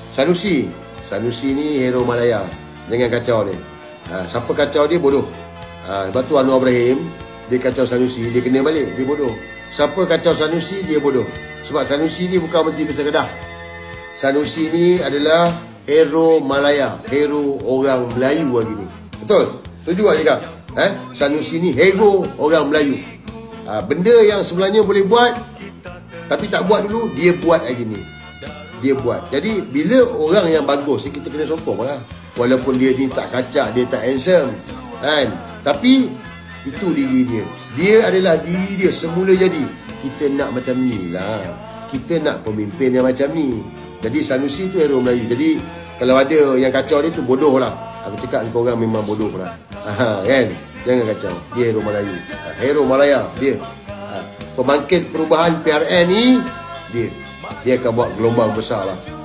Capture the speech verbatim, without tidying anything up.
Sanusi. Sanusi ni hero Malaya. Jangan kacau dia. Ha, siapa kacau dia bodoh. Ha, lepas tu Anwar Ibrahim, dia kacau Sanusi, dia kena balik, dia bodoh. Siapa kacau Sanusi, dia bodoh. Sebab Sanusi ni bukan Menteri Besar Kedah. Sanusi ni adalah hero Malaya, hero orang Melayu lagi ni. Betul? Setuju tak cakap? Eh? Sanusi ni hero orang Melayu. Ha, benda yang sebenarnya boleh buat tapi tak buat dulu, dia buat lagi ni. Dia buat. Jadi bila orang yang bagus ni, kita kena sokong lah. Walaupun dia ni tak kacak, dia tak handsome, kan? Tapi itu diri dia. Dia adalah diri dia semula jadi. Kita nak macam ni lah. Kita nak pemimpin yang macam ni. Jadi Sanusi tu hero Melayu. Jadi kalau ada yang kacau dia tu, bodoh lah. Aku cakap kau orang memang bodoh lah. Ha, kan? Jangan kacau. Dia hero Melayu. Ha, hero Malaya dia. Ha, pembangkit perubahan P R N ni dia. Dia akan buat gelombang besar lah.